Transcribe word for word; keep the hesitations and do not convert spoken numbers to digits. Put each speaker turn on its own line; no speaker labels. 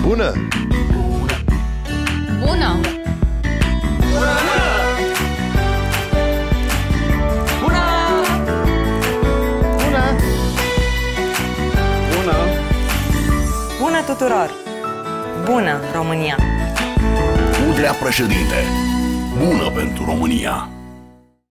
Bună!
Bună!
Bună! Bună!
Bună!
Bună!
Bună tuturor! Bună, România!
Udrea președinte. Bună pentru România!